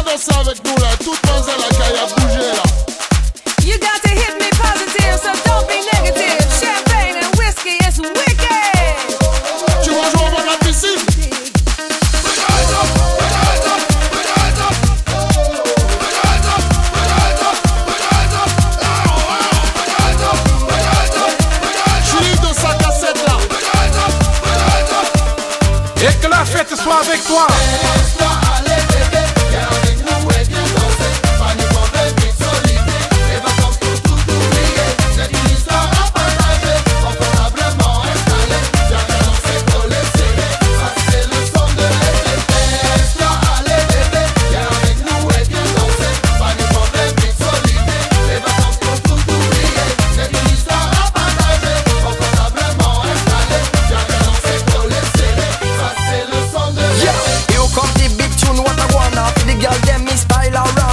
danser avec nous là, toute mademoiselle la caille à bouger là. You got to hit me positive, so don't be negative. Champagne and whiskey is wicked. Tu vas jouer au bord de la piscine? Et que la fête soit avec toi. Girl, them me style alright.